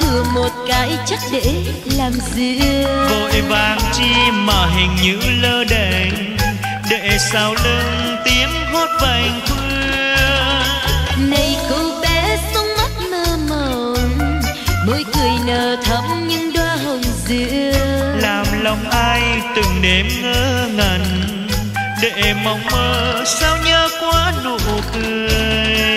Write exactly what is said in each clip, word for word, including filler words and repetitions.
thừa một cái chắc để làm duyên. Vội vàng chi mà hình như lơ đễnh, để sau lưng tiếng hót vành khuya. Này cô bé sống mắt mơ mộng, môi cười nở thắm những đóa hồng duyên. Làm lòng ai từng đêm ngơ ngẩn, để mong mơ sao nhớ quá nụ cười.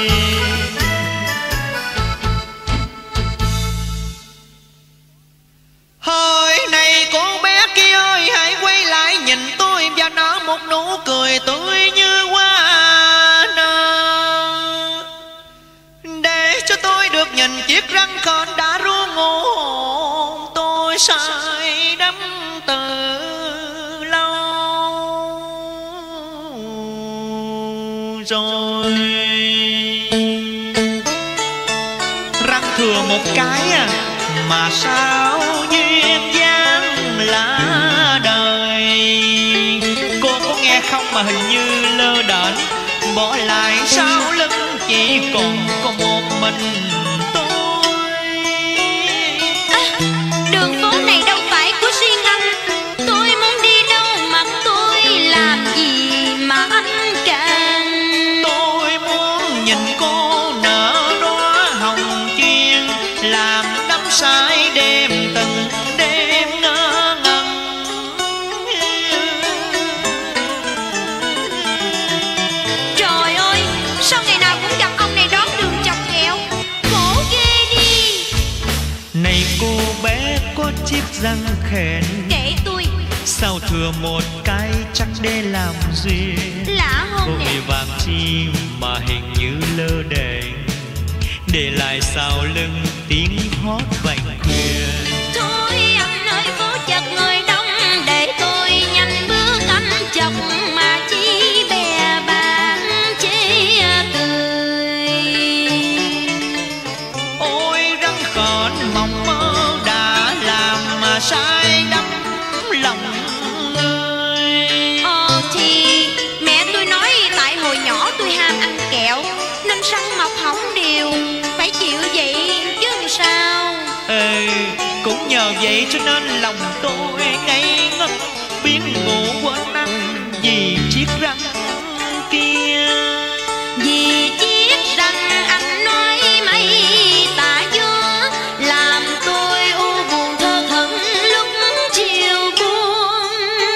Hồi này cô bé kia ơi, hãy quay lại nhìn tôi và nở một nụ cười tươi như hoa nở, để cho tôi được nhìn chiếc răng khôn đã ru ngủ hồn tôi say đắm từ lâu rồi. Răng thừa một cái à, mà sao duyên dáng lạ đời. Cô có nghe không mà hình như lơ đễnh, bỏ lại sau lưng chỉ còn có một mình tôi. À, đường phố này đâu phải của riêng anh, tôi muốn đi đâu mà tôi làm gì mà anh càng. Tôi muốn nhìn cô nở đóa hồng chuyên, làm đắm say đêm từng đêm ngơ ngẩn. Trời ơi, sao ngày nào cũng gặp ông này đón đường chọc ghẹo, khổ ghê đi. Này cô bé có chiếc răng khèn, Kệ tôi, sao thừa một cái chắc để làm duyên. lạ hơn nè. Vội vàng chi mà hình như lơ đễnh, để lại sau lưng tiếng hót vành khuya. Thôi anh ơi, phố chật người đông, để tôi nhanh bước anh chọc mà chi bè bạn chế cười. Ôi răng khôn mộng mơ đã làm mà say đắm lòng người. Ờ thì mẹ tôi nói tại hồi nhỏ tôi ham ăn kẹo nên răng mọc hỏng đều, phải chịu vậy chứ sao. Ê, cũng nhờ vậy cho nên lòng tôi ngây ngất, biết ngủ quên ăn vì chiếc răng kia. Vì chiếc răng anh nói mấy tà vô, làm tôi u buồn thơ thẩn lúc chiều buông.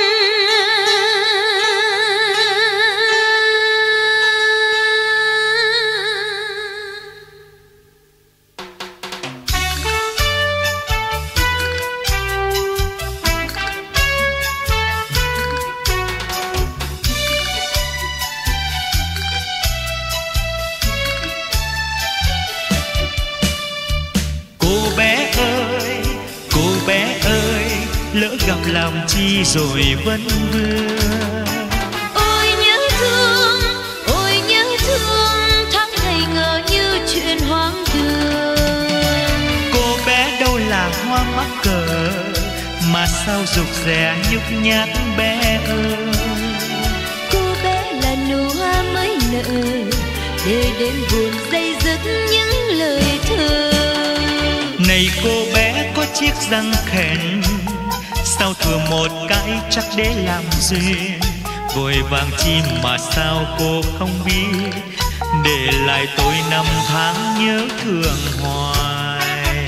Cô bé ơi, cô bé ơi, lỡ gặp làm chi rồi vẫn vương. Ôi nhớ thương, ôi nhớ thương, tháng ngày ngờ như chuyện hoang đường. Cô bé đâu là hoa mắc cờ, mà sao rụt rè nhút nhát bé ơi. Cô bé là nụ hoa mới nở, để đêm buồn dây dứt những lời thơ. Này cô bé có chiếc răng khèn, sao thừa một cái chắc để làm duyên. Vội vàng chi mà sao cô không biết, để lại tôi năm tháng nhớ thương hoài.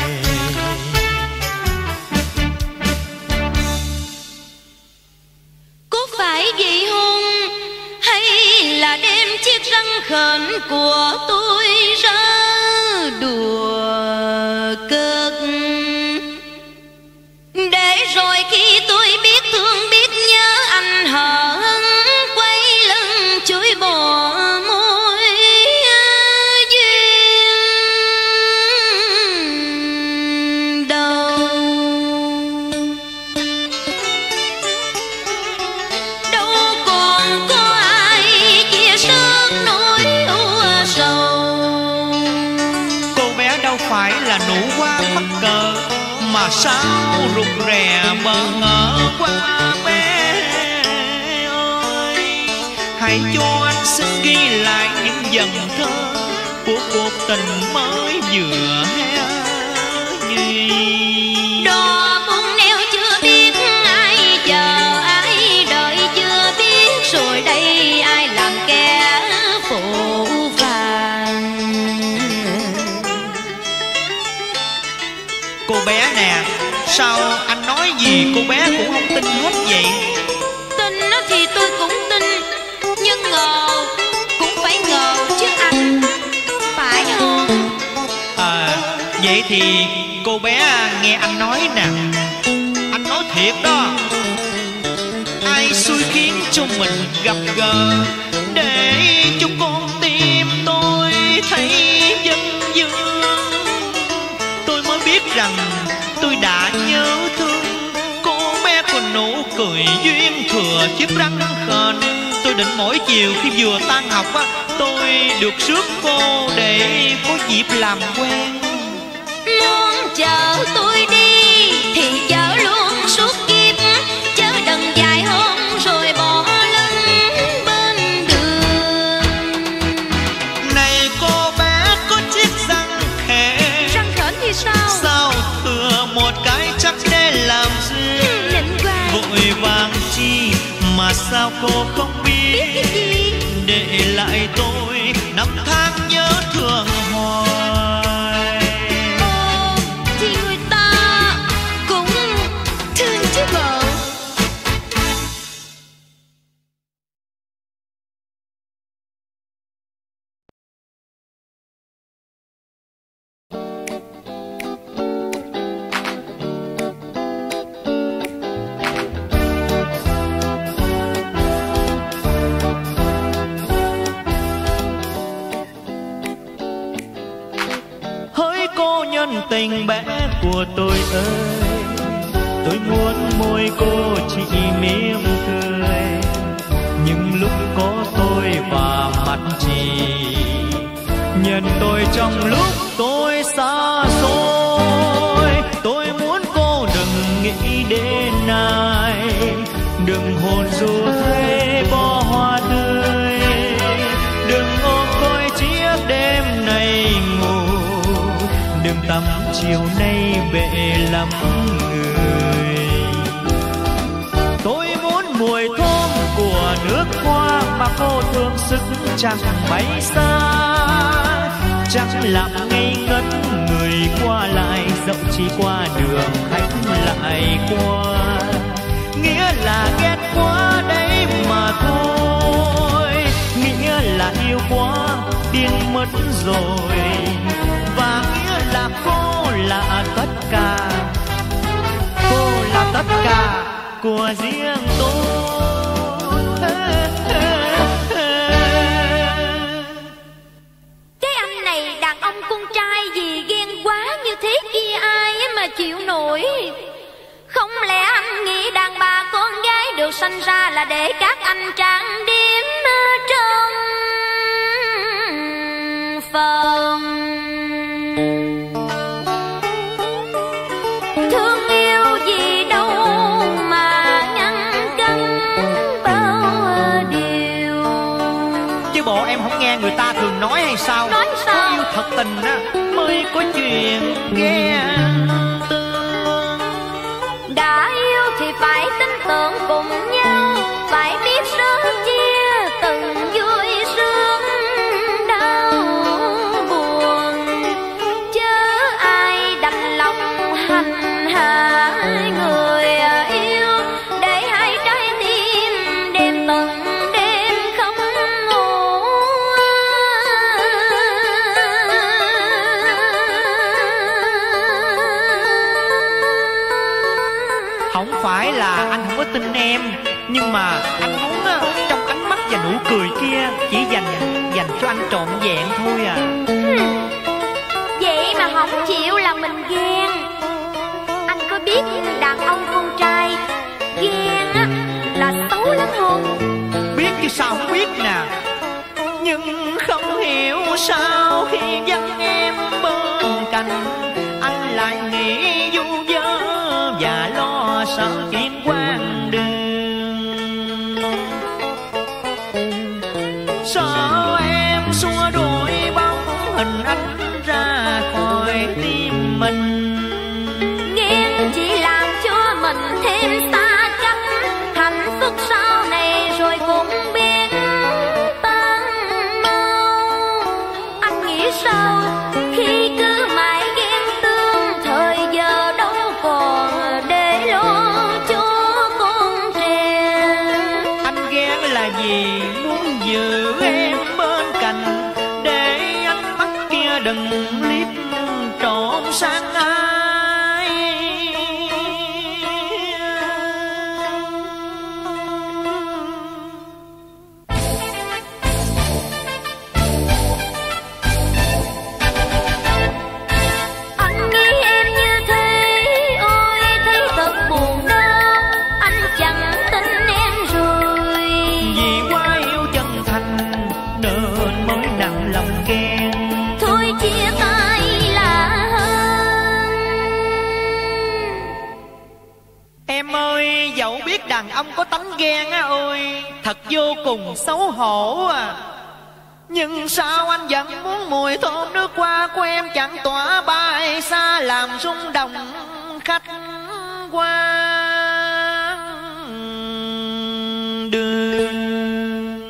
Có phải vậy không, hay là đem chiếc răng khển của tôi ra đùa cợt, để rồi khi tôi biết thương biết nhớ anh hờ hững quay lưng chối bỏ mối duyên đầu. Đâu còn có ai chia sớt nỗi u sầu. Cô bé đâu phải là nụ hoa mắc cờ, mà sao rụt rè bỡ ngỡ qua bé ơi. Hãy cho anh xin ghi lại những dần thơ của cuộc tình mới vừa hé Đò buông neo chưa biết ai chờ ai đợi, chưa biết rồi đây ai làm kẻ phụ phàng. Cô bé nè, sao anh nói gì cô bé cũng không tin hết vậy? Tin thì tôi cũng tin, nhưng ngờ cũng phải ngờ chứ anh, phải không? À, vậy thì cô bé nghe anh nói nè. Anh nói thiệt đó, ai xui khiến cho mình gặp gỡ, để cho con tim tôi thấy dân dương. Tôi mới biết rằng tôi đã nhớ thương cô bé, còn nụ cười duyên thừa chiếc răng khền. Tôi định mỗi chiều khi vừa tan học á, tôi được rước cô để có dịp làm quen. Muốn chờ tôi đi thì chờ luôn suốt kiếp, chớ đừng dài hôm rồi bỏ lưng bên đường. Này cô bé có chiếc răng khẽ, Răng khểnh thì sao? sao thừa một cái chắc để làm gì? Nịnh quá. Vội vàng chi mà sao cô không biết? Biết cái gì? Để lại tôi năm tháng nhớ thương hoài. Ồ, thì người ta cũng thương chứ bộ. Hỡi cô nhân tình bé của tôi ơi, tôi muốn môi cô chỉ mỉm cười, nhưng lúc có tôi và mặt chị, nhận tôi trong lúc tôi xa xôi. Tôi muốn cô đừng nghĩ đến ai, đừng hồn du hay bỏ hoa tươi, đừng ôm tôi chiếc đêm này ngủ, đừng tắm chiều nay bệ lắm người. Tôi muốn mùi thơm của nước hoa mà cô thương sức chẳng bay xa, chẳng làm ngây ngất người qua lại, dẫu chỉ qua đường khách lại qua. Nghĩa là ghét quá đấy mà thôi, nghĩa là yêu quá điên mất rồi, và nghĩa là cô là tất cả, cô là tất cả của riêng tôi. Cái anh này đàn ông con trai gì ghen quá như thế kia ai mà chịu nổi. Không lẽ anh nghĩ đàn bà con gái được sanh ra là để các anh trang điểm trong phần. Thương yêu gì đâu mà ngăn cấm bao điều. Chứ bộ em không nghe người ta thường nói hay sao? Nói sao? Có yêu thật tình á mới có chuyện ghen tương. Đã yêu thì phải tin tưởng cùng nhau, phải biết sớm chia từng vui sướng đau buồn, chớ ai đành lòng hành hạ người yêu, để hai trái tim đêm từng đêm không ngủ. Không phải là anh không có tin em, nhưng mà anh muốn á, trong ánh mắt và nụ cười kia chỉ dành dành cho anh trọn vẹn thôi à. Vậy mà không chịu là mình ghen. Anh có biết đàn ông con trai ghen á là xấu lắm không? Biết chứ sao không biết nè, nhưng không hiểu sao khi dắt em bên cạnh, anh lại nghĩ du vơ và lo sợ chuyện quan đường. Sợ em xua đuổi bóng hình anh ra khỏi tim mình, đừng liếc trộm sang ai. Anh nghĩ em như thế, ôi thấy thật buồn đau. Anh chẳng tin em rồi, Vì quá yêu chân thành nên mới nặng lòng ghen. thôi chia tay là hơn. Em ơi, dẫu biết đàn ông có tánh ghen á ôi, thật vô cùng xấu hổ à. Nhưng sao anh vẫn muốn mùi thơm nước hoa của em chẳng tỏa bay xa, làm rung động khách qua đường.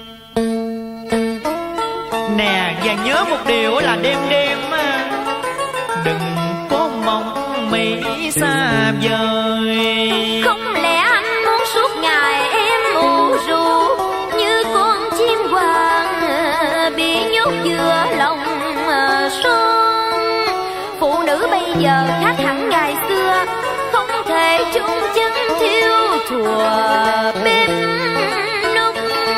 Nè, và nhớ một điều là đêm đêm á, đừng có mong mỹ xa vời. Không lẽ anh muốn suốt ngày em ủ rũ như con chim hoàng bị nhốt giữa lòng son. Phụ nữ bây giờ khác hẳn ngày xưa, không thể chung chân thiếu thùa bếp núc.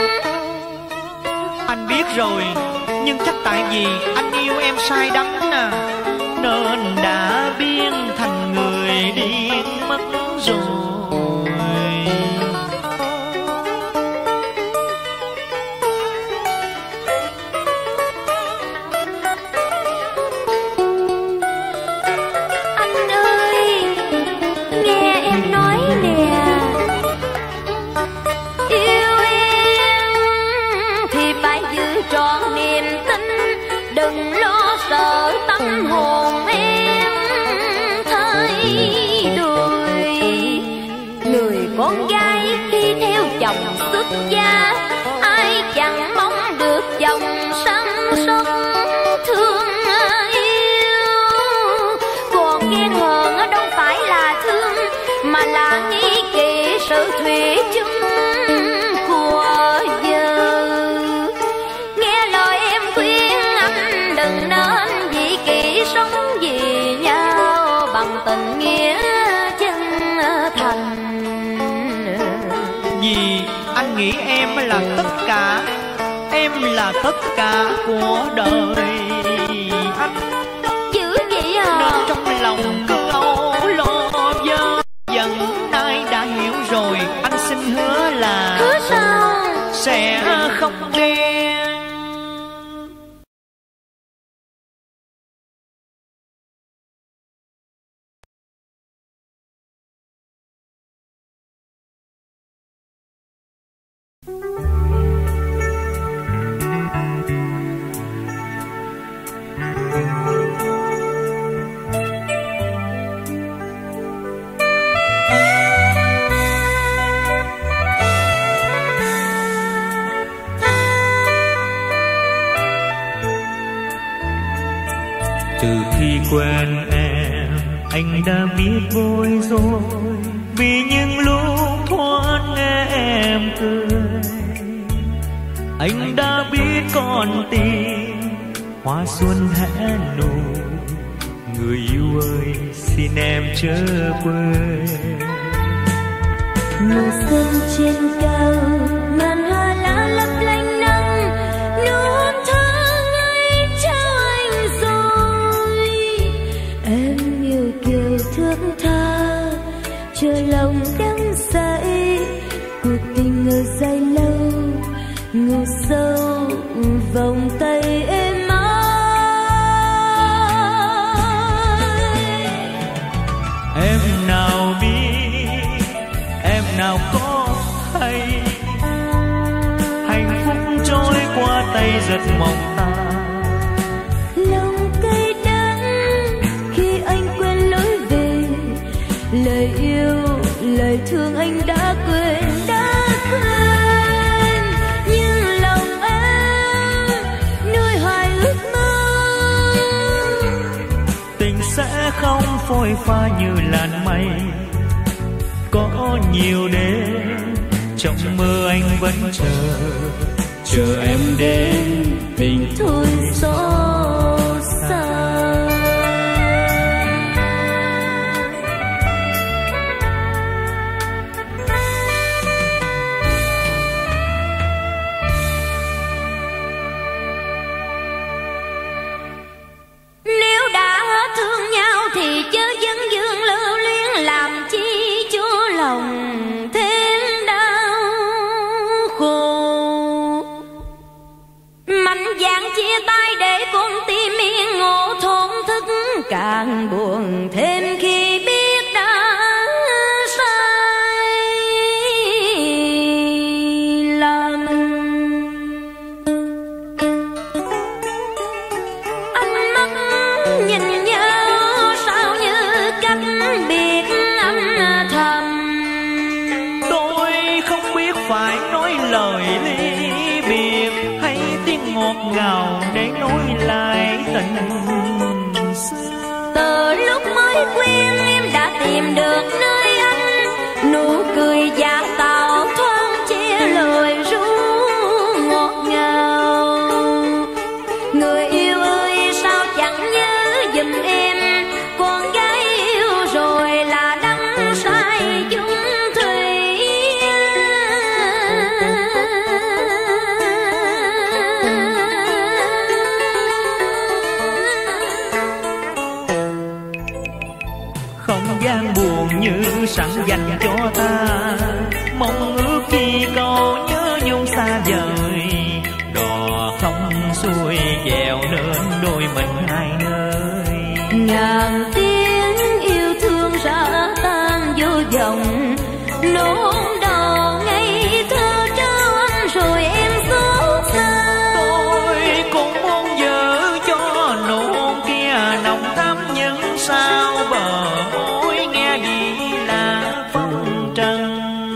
Anh biết rồi, nhưng chắc tại vì anh yêu em say đắm nè, nên đã biến thành người điên mất rồi. Anh ơi, nghe em nói nè, yêu em thì phải giữ trọn niềm tin, đừng lo sợ tâm hồn em thay đổi. Người con gái khi theo chồng xuất gia, ai chẳng mong được chồng săn sóc thương yêu. Còn ghen hờn đâu phải là thương, mà là nghi kỵ sự thủy chung của giờ. Nghe lời em khuyên anh đừng nên dị kỷ, sống vì nhau bằng tình nghĩa chân thành. Vì anh nghĩ em là tất cả, em là tất cả của đời anh. Dữ vậy à? Nên trong lòng cứ âu lo vơ dần, nay đã hiểu rồi, anh xin hứa là Hứa sao? sẽ không ghen. Từ khi quen em, anh đã biết bối rối, vì những lúc thoáng nghe em cười. Anh đã biết con tim hoa xuân hé nụ, người yêu ơi xin em chớ quên. Mùa xuân trên cao, ngàn hoa lá lấp lánh nắng, nuốt tháng ngày trao anh rồi. Em yêu kiều thước tha, chờ lòng đắm say, cuộc tình ngờ dài lâu, ngủ sâu vòng tay em ơi. Em nào biết, em nào có hay, hạnh phúc trôi qua tay giật mong ta. Lòng cay đắng khi anh quên lối về, lời yêu lời thương anh đã quên đã quên. Nhưng lòng em nuôi hoài ước mơ, Tình sẽ không phôi pha như làn mây, có nhiều đêm trong mơ anh vẫn chờ, chờ em đến tình thôi xót xa. duyên dáng chia tay để con tim yên ngộ thổn thức, càng buồn thêm khi biết đã sai lầm. Ánh mắt nhìn nhau sao như cách biệt âm thầm. Tôi không biết phải nói lời ly biệt hay tiếng ngọt ngào để nói lại tình xưa. Từ lúc mới quen em đã tìm được nơi anh, nụ cười giả tạo thoáng che lời ru ngọt ngào. Người yêu ơi sao chẳng nhớ giùm em, con gái yêu rồi là đắm say chung thủy. Không gian buồn như sẵn dành cho ta, mong ước chi câu nhớ nhung xa vời. Đò không xuôi dèo nên đôi mình hai nơi. Ngàn tiếng yêu thương ra tan vô vọng, nỗi đau ngây thơ trao anh rồi em xót xa. Tôi cũng muốn giữ cho nụ hôn kia nồng thắm nhưng sao bờ môi nghe gì là phong trần.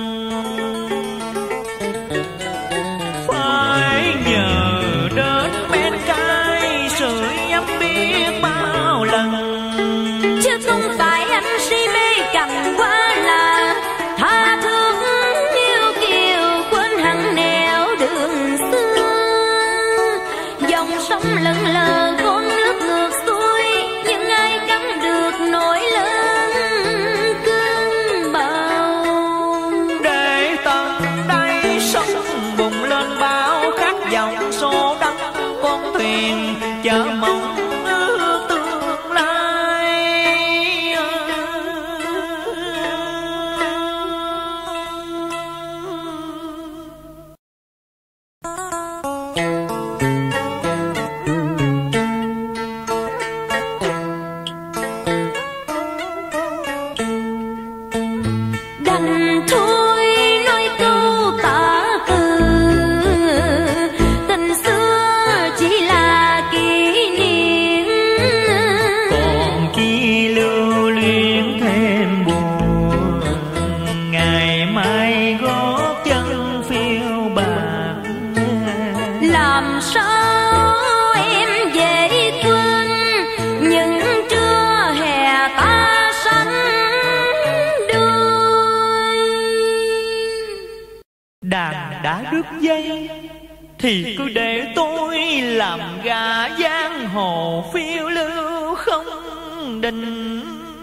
Phải nhờ đến bên cái sưởi ấm biết bao lần, Chứ không phải anh si mê cầm quá là tha thương yêu kiều quên hẳn nẻo đường xưa. Dòng sông lững lờ con nước ngược xuôi, nhưng ai cấm được nỗi lớn cơn bão. để tận đây sóng bùng lên bao khát vọng số đắm con thuyền chờ mong ước tương lai. Đành thôi nói câu tả từ, tình xưa chỉ là kỷ niệm. Còn chi lưu luyến thêm buồn, ngày mai gót chân phiêu bạt. Làm sao em dễ quên những trưa hè ta sánh đôi. Đàn đã đứt dây thì cứ để tôi làm gà giang hồ phiêu lưu không định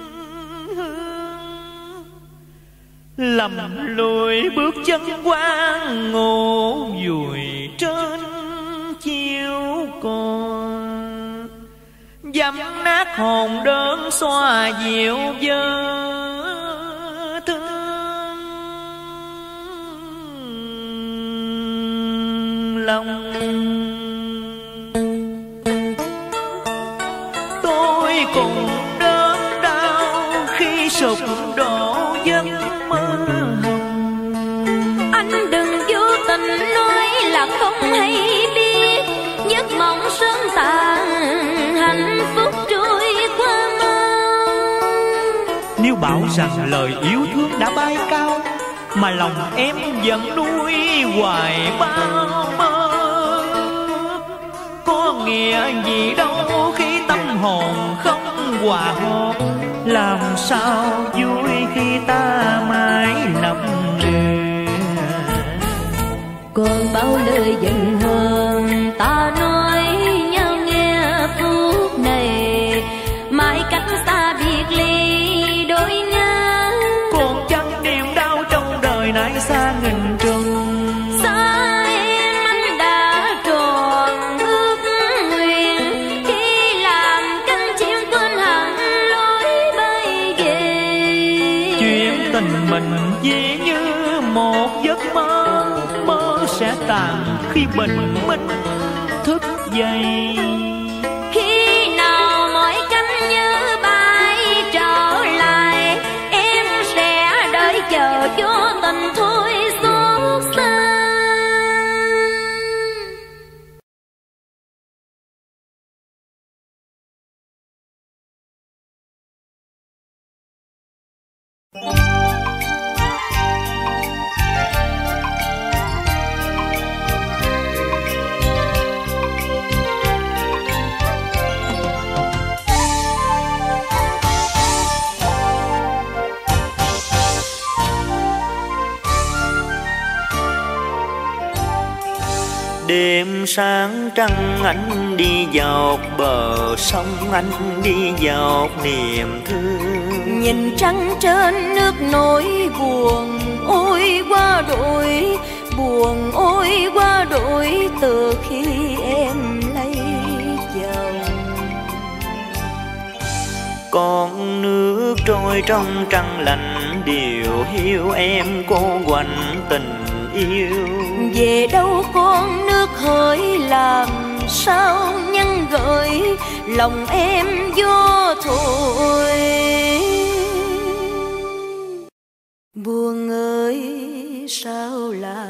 hướng. Lầm lùi bước chân qua ngủ vùi trên chiếu con, dẫm nát hồn đơn xoa dịu dơ thương lòng. Tôi cũng đớn đau khi sụp đổ giấc mơ hồng. Anh đừng vô tình nói là không hay biết, giấc mộng sớm tàn hạnh phúc trôi qua mau. Nếu bảo rằng lời yêu thương đã bay cao, mà lòng em vẫn nuôi hoài bao mơ, có nghĩa gì đâu khi tâm hồn không hòa hợp. Làm sao vui khi ta mãi lầm lừa. Còn bao lời giận hờn ta nói nhau nghe phút này, mãi cách xa biệt ly đôi ngã. Còn chẳng niềm đau trong đời này xa nghìn trùng. Xa em anh đã tròn ước nguyện, khi làm cánh chim quên hẳn lối bay về. Chuyện tình mình chỉ như một giấc mơ, mơ sẽ tàn khi bình minh thức dậy. Khi nào mọi cánh như bay trở lại, em sẽ đợi chờ cho tình thôi xót xa. Đêm sáng trăng anh đi dọc bờ sông, anh đi dọc niềm thương. Nhìn trăng trên nước nổi buồn, ôi qua đổi buồn, ôi qua đổi từ khi em lấy chồng. Con nước trôi trong trăng lạnh, điều hiu em cô quạnh tình yêu. Về đâu con nước hỡi, làm sao nhân gợi lòng em vô thôi. Buồn ơi sao là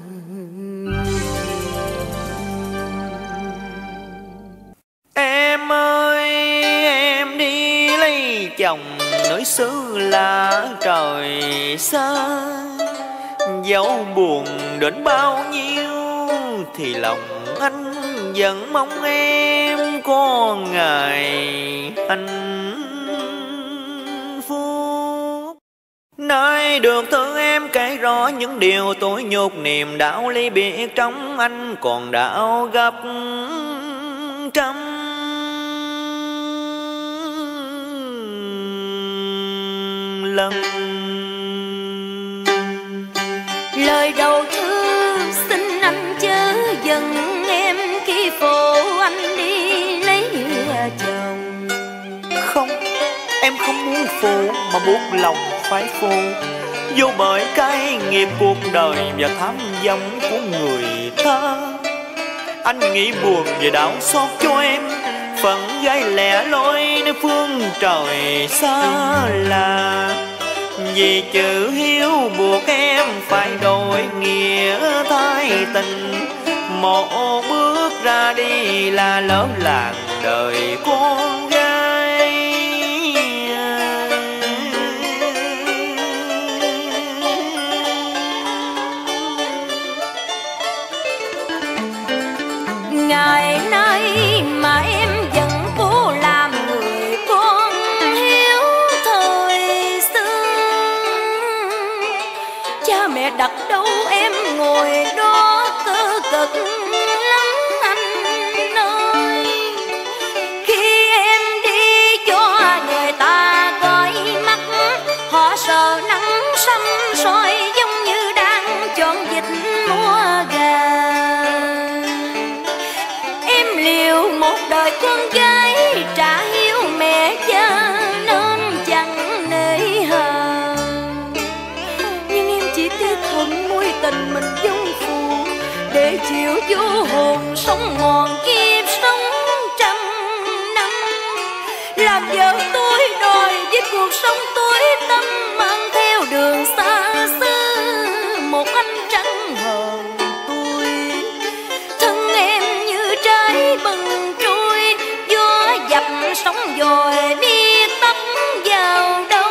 em ơi, em đi lấy chồng nơi xứ lạ trời xa. Dẫu buồn đến bao nhiêu thì lòng anh vẫn mong em có ngày hạnh phúc. Nơi được thương em kể rõ những điều tôi nhục, niềm đau ly biệt trong anh còn đau gấp trăm lần. lời đầu thư xin anh chớ giận em khi phụ anh đi lấy chồng. Không, em không muốn phụ mà buộc lòng phải phụ. Vô bởi cái nghiệp cuộc đời và tham vọng của người ta. Anh nghĩ buồn và đau xót cho em, phận gái lẻ loi nơi phương trời xa lạ. Vì chữ hiếu buộc em phải đổi nghĩa thay tình. Một bước ra đi là lỡ làng đời con gái. Ngày nay mà em vẫn cố làm người con hiếu thời xưa. Cha mẹ đặt đâu em ngồi đó cơ cực lắm anh ơi. Khi em đi cho người ta coi mắt, họ sợ nắng xăm soi giống như đang chọn vịt mua gà. Liều một đời con gái trả hiếu mẹ cha nên chẳng nể hà. Nhưng em chỉ tiếc hận mối tình mình dung phù, để chịu vô hồn sống mòn kiếp sống trăm năm. Làm vợ tôi đòi với cuộc sống tối tăm, mang theo đường xa xứ một anh trắng hờn. Bừng trôi gió dập sóng dồi biết tấp vào đâu.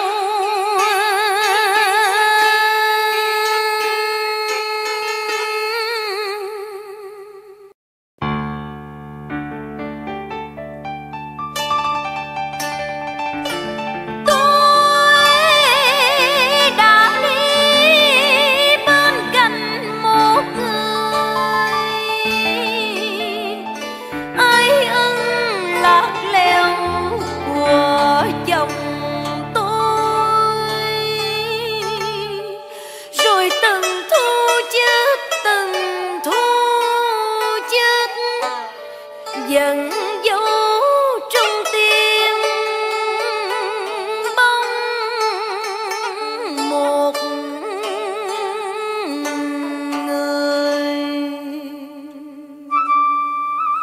Dần dấu trong tim bóng một người.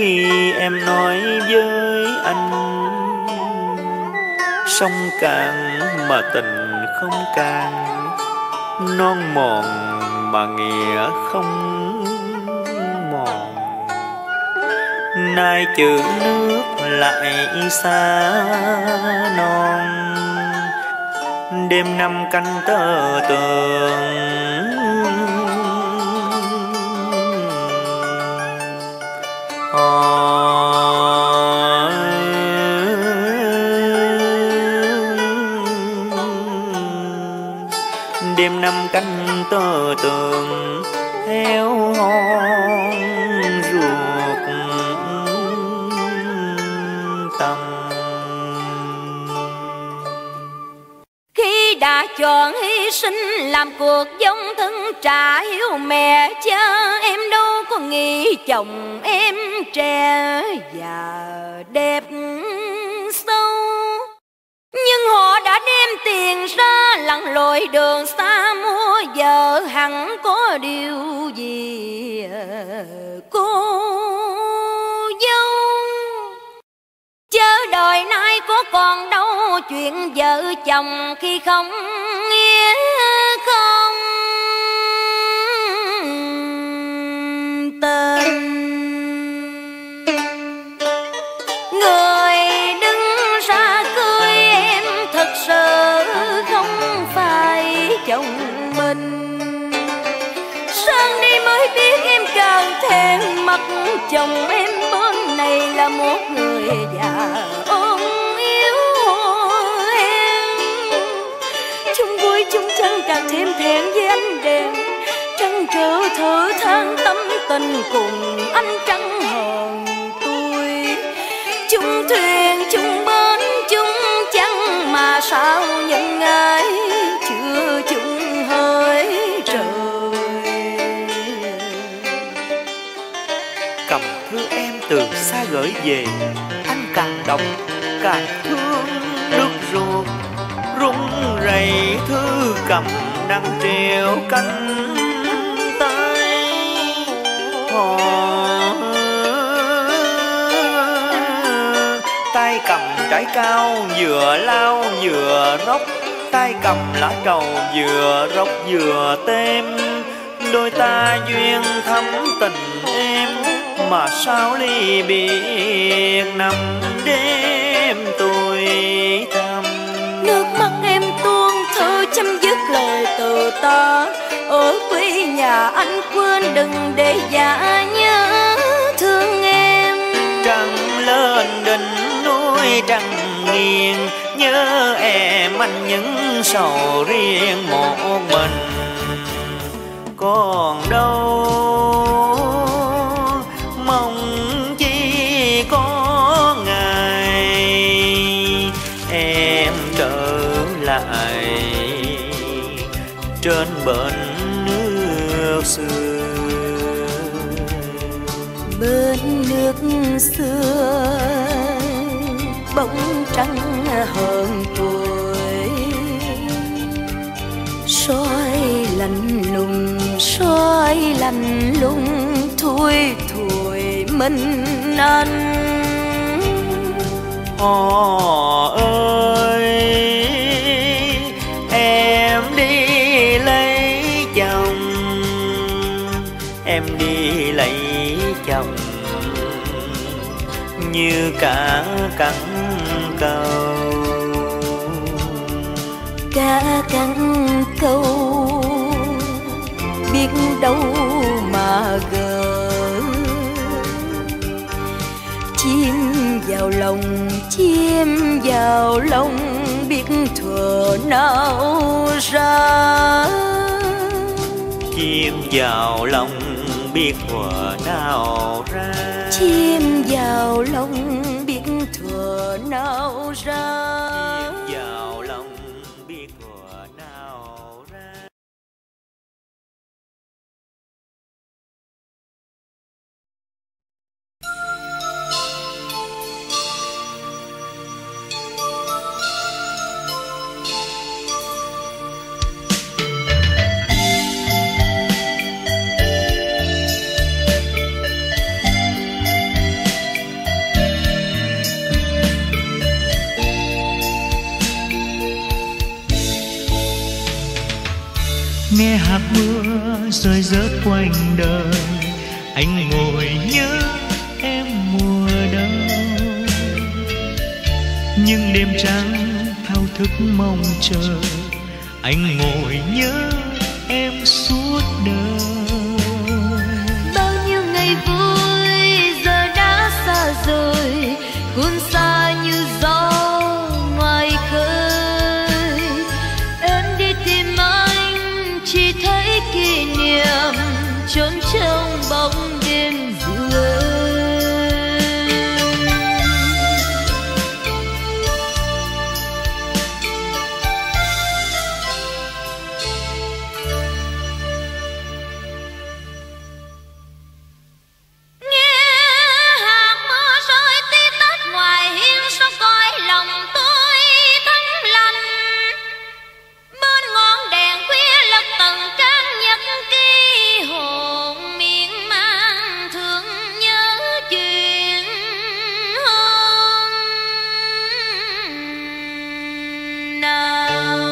khi em nói với anh sông cạn mà tình không cạn, non mòn mà nghĩa không mòn. Nay chữ nước lại xa non, đêm năm canh tơ tường. Đêm năm canh tơ tường héo hon ruột tâm. Khi đã chọn hy sinh làm cuộc dông thân trả hiếu mẹ cha, em đâu có nghĩ chồng em trẻ và đẹp sâu. Nhưng họ đã đem tiền ra lặn lội đường xa mua vợ, hẳn có điều gì cô dâu. Chớ đời nay có còn đâu chuyện vợ chồng khi không nghĩa không tên. Người đứng ra cưới em thật sự không phải chồng mình. Sáng đi mới biết em càng thêm mặt chồng em bên này là một người già ôm yếu em. Chung vui chung chân càng thêm thẹn với ánh đèn, trăng trở thở than tâm tình cùng anh trăng hờn tôi. Chung thuyền chung bến chung chăng mà sao những ngày chưa chung hơi trời. Cầm thư em từ xa gửi về, anh càng đọc càng thương nước ruột. Rung rẩy thư cầm đang treo cánh tay. Hò tay cầm trái cao vừa lao vừa róc, tay cầm lá trầu vừa róc vừa tem. Đôi ta duyên thắm tình em mà sao ly biệt nằm đêm tôi thầm. Nước mắt em tuôn thư chấm dứt lời từ ta. Ở quê nhà anh quên đừng để dạ nhớ thương em. Trăng lên đỉnh núi trăng nghiêng, nhớ em anh những sầu riêng một mình. Còn đâu mong chỉ có ngày em trở lại trên bến nước xưa. Bên nước xưa bóng trăng hơn tuổi, soi lạnh lùng soi lạnh lùng thui thủi mình anh. Họ ơi em đi lấy chồng, em đi lấy chồng như cả cắn câu. Cả cắn câu biết đâu mà gỡ. Chim vào lòng chim vào lòng biết thuở nào ra. Chim vào lòng biết thuở nào ra. Chim vào lòng biết thuở nào ra. Chim vào lòng biết thuở nào ra. rơi rớt quanh đời. Anh ngồi nhớ em mùa đông, nhưng đêm trắng thao thức mong chờ. Anh ngồi nhớ em suốt đời. Bao nhiêu ngày vui giờ đã xa rồi, cuốn xa như gió ngoài khơi. Em đi tìm anh chỉ thấy kỷ niệm trốn trong bóng đêm dịu êm. Nghe hạt mưa rơi tí tách ngoài hiên sông cõi lòng tôi thấm lạnh. Bên ngọn đèn khuya lật tầng trăng nhật ký hồn miên man thương nhớ chuyện hôm nào.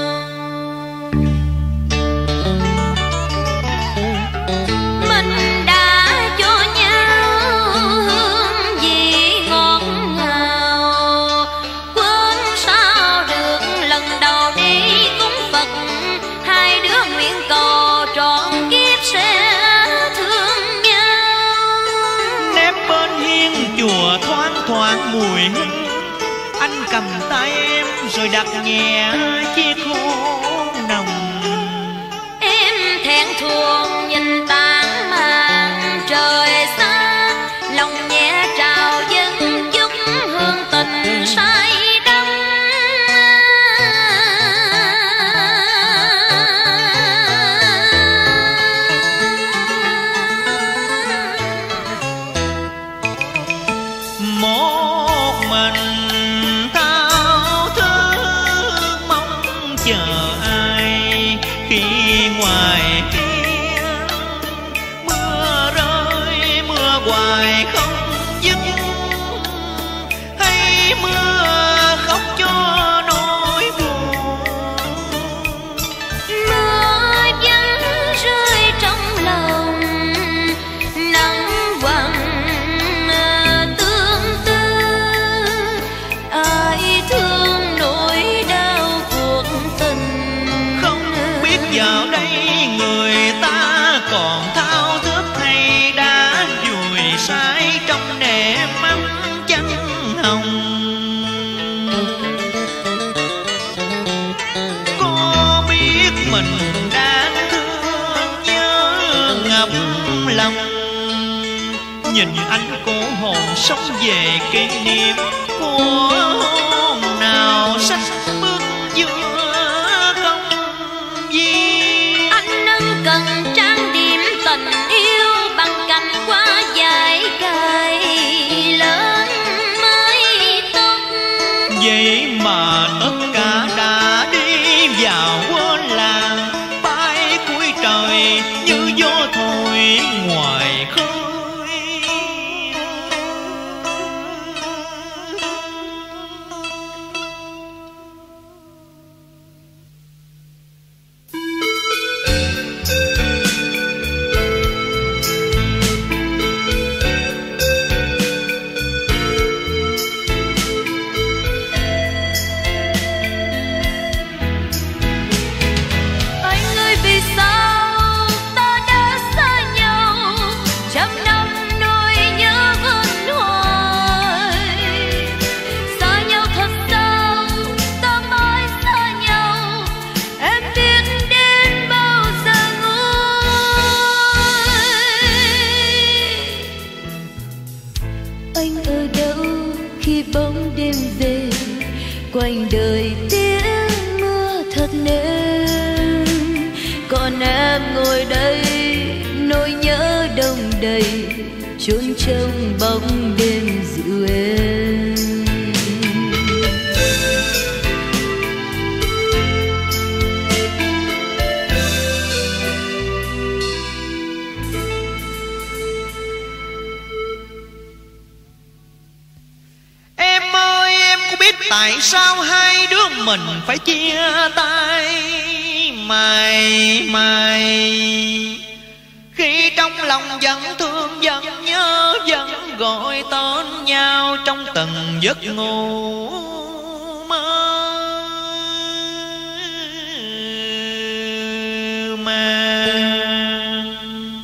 Mình đã cho nhau hương vị ngọt ngào, quên sao được lần đầu đi cúng Phật, hai đứa nguyện cầu trọn kiếp sẽ thương nhau. Nép bên hiên chùa thoáng thoảng mùi hương, anh cầm tay em rồi đặt nhẹ chiếc hôn nồng. Em thẹn thùng nhìn tàn màn trời xa, lòng nhẹ trào dâng chút hương tình say đắm. Một mình thao thức mong chờ ai, khi ngoài kia mưa rơi mưa hoài không dứt, hay mưa khóc cho nỗi buồn. Mưa vẫn rơi trong lòng, nắng quằn tương tư. Ai thương nỗi đau cuộc tình, Không biết giờ đây người ta còn thao thức hay đã vùi say trong nệm ấm chân hồng. Có biết mình đang thương nhớ ngập lòng, nhìn anh cô hồn sống về kỷ niệm của hôn nào sách bước giữa công viên. anh nâng cần trang điểm tình yêu bằng cành hoa dài cài lên mái tóc. Vậy mà tất cả đã đi vào quên làng, bay cuối trời như gió thôi ngoài khơi. Anh ơi vì sao ta đã xa nhau, trăm năm nỗi nhớ vẫn hoài. Xa nhau thật sao ta mãi xa nhau, em biết đến bao giờ nguôi. Anh ở đâu khi bóng đêm về, quanh đời tiếng mưa thật nên. Còn em ngồi đây nỗi nhớ đông đầy, chốn trong bóng đêm dịu êm. Em ơi em có biết tại sao hai đứa mình phải chia tay mãi mãi? Khi trong lòng vẫn thương vẫn nhớ, vẫn gọi tên nhau trong từng giấc ngủ mơ màng.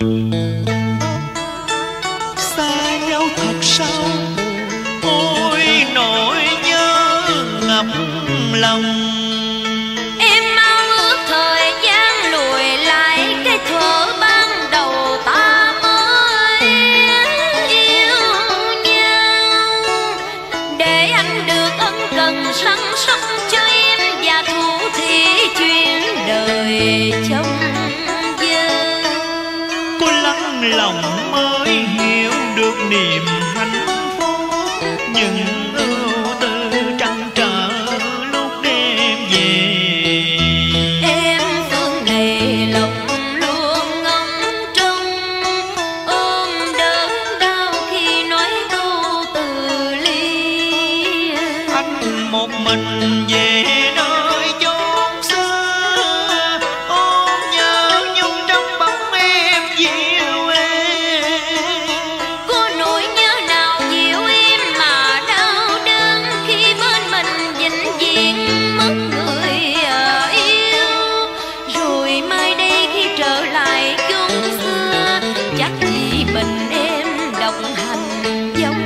Xa nhau thật sao, ôi nỗi nhớ ngập lòng. Em mau ước thời gian lùi lại cái thuở ban đầu ta mới yêu nhau, để anh được ân cần săn sóc cho em và thủ thị chuyện đời trong dân. Cô lắng lòng mới hiểu được niềm hạnh phúc, những ưu tư trăn trở lúc đêm về. Em phương này lòng luôn ngóng trông, ôm đớn đau khi nói câu từ ly. Anh một mình về nơi chốn xưa, ôm nhớ nhung trong bóng em dịu êm. Có nỗi nhớ nào dịu em mà đau đớn khi bên mình vĩnh viễn mất người yêu. Rồi mai đây khi trở lại chốn xưa, chắc chỉ mình em đồng hành giống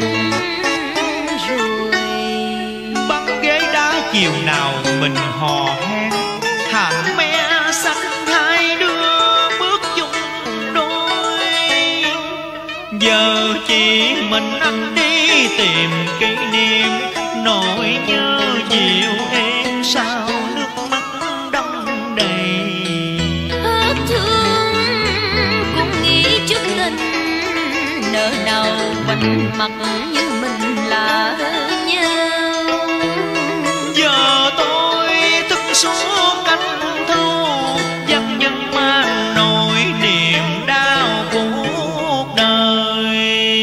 rồi. Băng ghế đá chiều nào mình hò hẹn, hàng me xanh hai đứa bước chung đôi. Giờ chỉ mình anh đi tìm kỷ niệm, nỗi nhớ dịu em sao nước mắt đong đầy. Hết thương cũng nghĩ chút tình, nỡ nào vành mặt như mình là nhau. Giờ tôi thức suốt canh thu, dần dần mang nỗi niềm đau cuộc đời.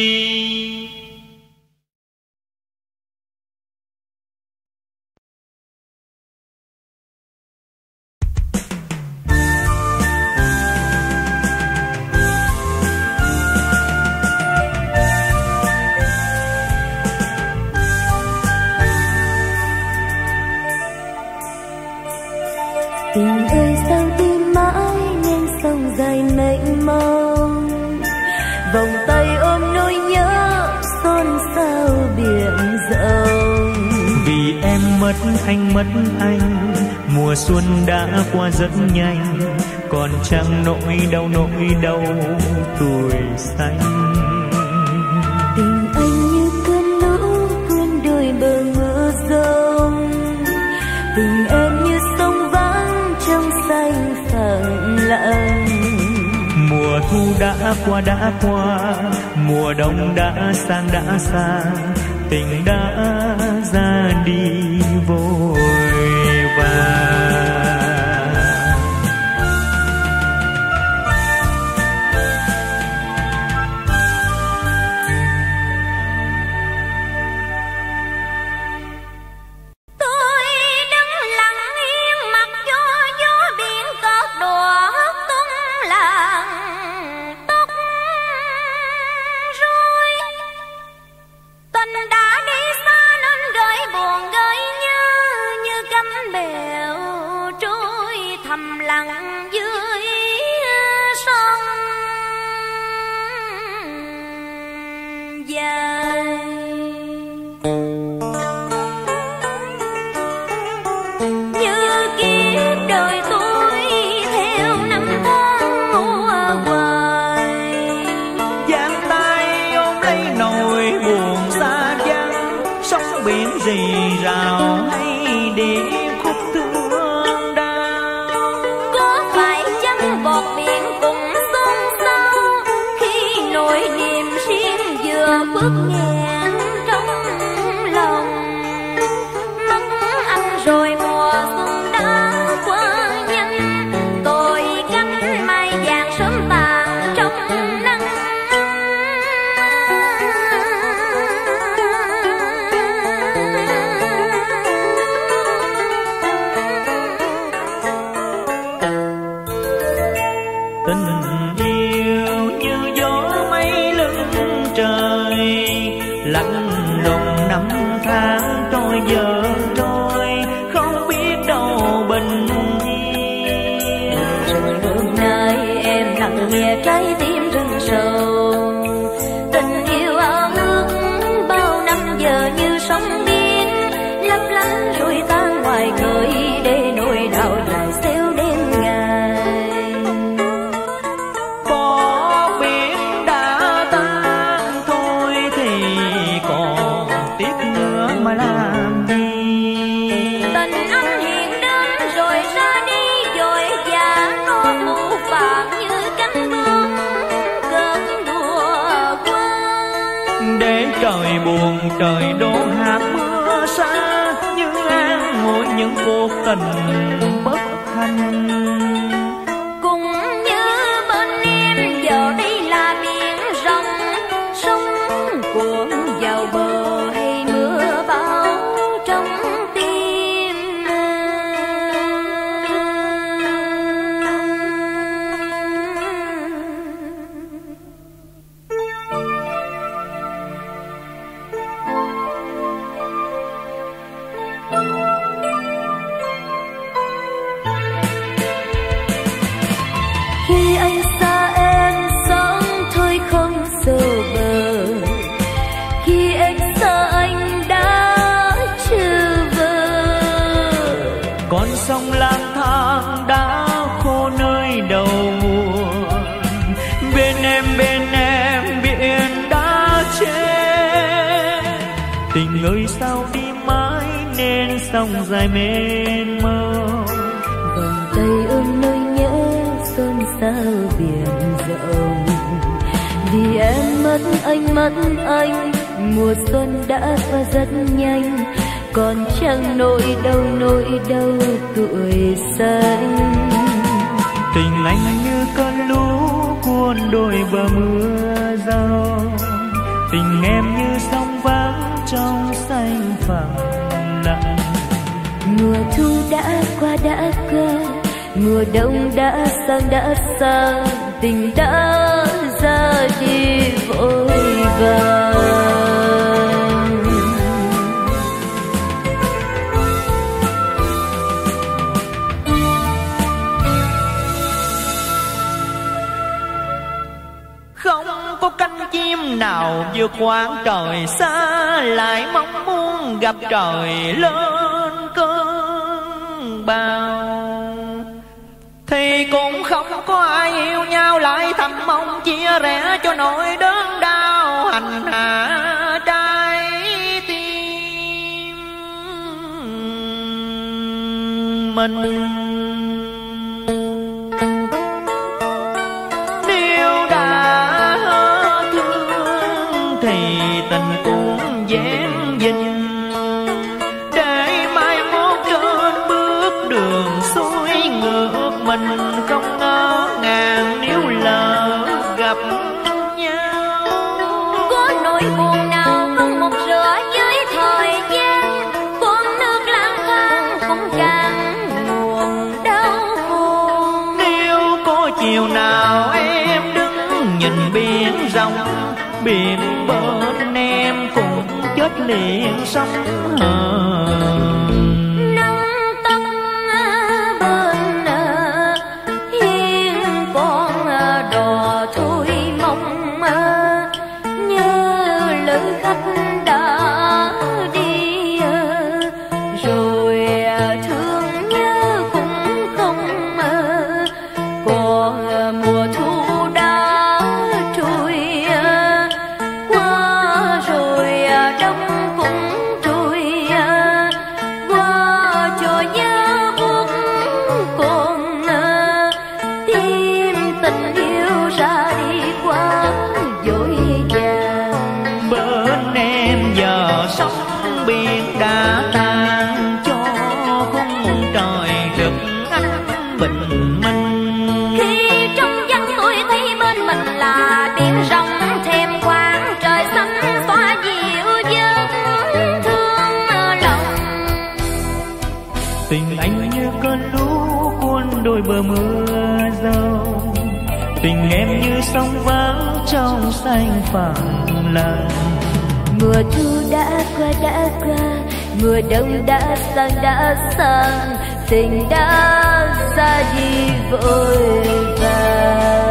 Tình ơi sao tim mãi nên sông dài mênh mông, vòng tay ôm nỗi nhớ xôn xao biển rộng. Vì em mất anh mất anh, mùa xuân đã qua rất nhanh, còn chẳng nỗi đau nỗi đau tuổi xanh. Tình anh như cơn lũ cuốn đôi bờ mưa rông, tình em như sông vắng trong xanh phẳng lặng. Mùa thu đã qua đã qua, mùa đông đã sang đã sang, tình đã ra đi vội vàng. Tôi đứng lặng yên mặc cho gió biển cất đùa tung làn tóc rối. Tình đã đi xa nên gửi buồn gửi nhớ, như cánh bèo trôi thầm lặng dưới sông dài. Như kiếp đời tôi theo năm tháng mùa hoài. Giang tay ôm lấy nỗi buồn xa vắng, sóng biển rì rào hay điệp khúc thương đau. Có phải chăng bọt biển cũng xôn xao khi nỗi niềm riêng vừa bước nghẹn trong lòng. Mất anh rồi mùa xuân đã qua nhanh, tôi cánh mai vàng sớm tàn trong nắng. Tình yêu giờ trôi không biết đâu bình yên. Rồi hôm nay em lặng nghe trái tim rưng sầu, tình yêu ao ước bao năm giờ như sóng biển lấp lánh rồi tan ngoài khơi để nỗi đau dài xéo đêm ngày. Có biết đã tan thôi thì còn tiếc nữa mà làm gì. Tình anh hiện đến rồi ra đi vội vã, nó phủ phàng như cánh bướm cơn đùa quên. Để trời buồn trời đổ hạt mưa xa, như an ủi những cuộc tình bất hạnh. Cũng như bên em giờ đây là biển rộng, sóng cuộn vào bờ hay mưa bão trong tim. Khi anh xa em sống thôi không sâu bờ, khi em xa anh đã chưa vờ. Con sông lang thang đã khô nơi đầu mùa, bên em bên em biển đã chết. Tình ơi sao đi mãi nên sông dài mênh mông. Vòng tay ôm nỗi nhớ xôn xao biển rộng, vì em mất anh mất anh, mùa xuân đã qua rất nhanh, còn chẳng nỗi đau nỗi đau tuổi xanh. Tình anh như cơn lũ cuốn đôi bờ mưa rào, tình em như sóng vắng trong xanh phẳng lặng. Mùa thu đã qua đã qua, mùa đông đã sang đã sang, tình đã ra đi vội vàng. Không có cánh chim nào vượt quãng trời xa, lại mong muốn gặp trời lên cơn bão. Thì cũng không có ai yêu nhau lại thầm mong chia rẽ cho nỗi đớn đau hành hạ trái tim mình. Nếu đã thương thì tình cũng dán dinh, để mai mốt trên bước đường xuôi ngược mình không ngỡ ngàng nếu lỡ gặp nhau. Có nỗi buồn nào không một rửa với thời gian, con nước lang thang cũng càng nguồn đau buồn. Nếu có chiều nào em đứng nhìn biển rộng, biển bên em cũng chết liền sóng hờn. đôi bờ mưa râu, tình em như sóng vắng trong xanh phẳng lặng. Mùa thu đã qua đã qua, mùa đông đã sang đã sang, tình đã ra đi vội vàng.